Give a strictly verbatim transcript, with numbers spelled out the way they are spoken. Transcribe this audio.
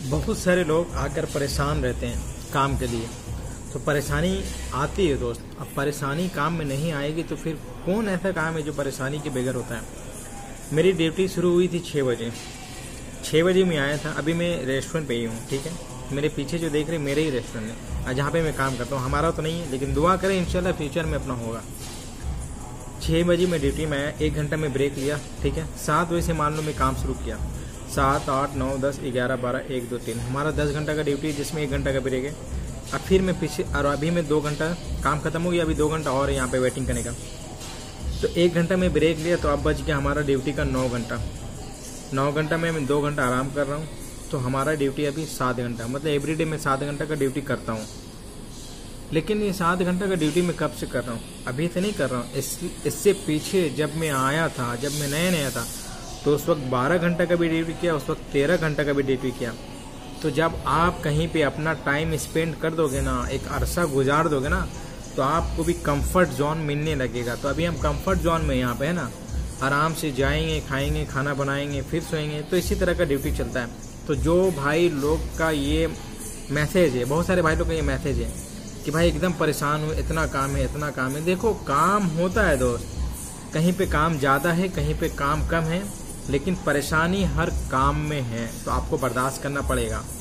बहुत सारे लोग आकर परेशान रहते हैं काम के लिए, तो परेशानी आती है दोस्त। अब परेशानी काम में नहीं आएगी तो फिर कौन ऐसा काम है जो परेशानी के बगैर होता है। मेरी ड्यूटी शुरू हुई थी छः बजे छः बजे मैं आया था। अभी मैं रेस्टोरेंट पे ही हूँ, ठीक है। मेरे पीछे जो देख रहे मेरे ही रेस्टोरेंट है जहाँ पे मैं काम करता हूँ। हमारा तो नहीं है, लेकिन दुआ करें इंशाल्लाह फ्यूचर में अपना होगा। छः बजे मैं ड्यूटी में आया, एक घंटा में ब्रेक लिया, ठीक है। सात बजे से मान लो मैं काम शुरू किया, सात आठ नौ दस ग्यारह बारह एक दो तीन, हमारा दस घंटा का ड्यूटी जिसमें एक घंटा का ब्रेक है। अब फिर मैं पीछे, और अभी मैं दो घंटा काम खत्म हो गया, अभी दो घंटा और यहाँ पे वेटिंग करने का। तो एक घंटा में ब्रेक लिया, तो अब बच गया हमारा ड्यूटी का नौ घंटा। नौ घंटा में मैं दो घंटा आराम कर रहा हूँ, तो हमारा ड्यूटी अभी सात घंटा, मतलब एवरीडे मैं सात घंटा का ड्यूटी करता हूँ। लेकिन ये सात घंटा का ड्यूटी मैं कब से कर रहा हूँ, अभी से नहीं कर रहा हूँ। इस इससे पीछे जब मैं आया था, जब मैं नया नया था, तो उस वक्त बारह घंटा का भी ड्यूटी किया, उस वक्त तेरह घंटा का भी ड्यूटी किया। तो जब आप कहीं पे अपना टाइम स्पेंड कर दोगे ना, एक अरसा गुजार दोगे ना, तो आपको भी कंफर्ट जोन मिलने लगेगा। तो अभी हम कंफर्ट जोन में यहाँ पे है ना, आराम से जाएंगे, खाएंगे, खाना बनाएंगे, फिर सोएंगे। तो इसी तरह का ड्यूटी चलता है। तो जो भाई लोग का ये मैसेज है, बहुत सारे भाई लोग का ये मैसेज है कि भाई एकदम परेशान हो, इतना काम है, इतना काम है। देखो काम होता है दोस्त, कहीं पे काम ज़्यादा है, कहीं पे काम कम है, लेकिन परेशानी हर काम में है, तो आपको बर्दाश्त करना पड़ेगा।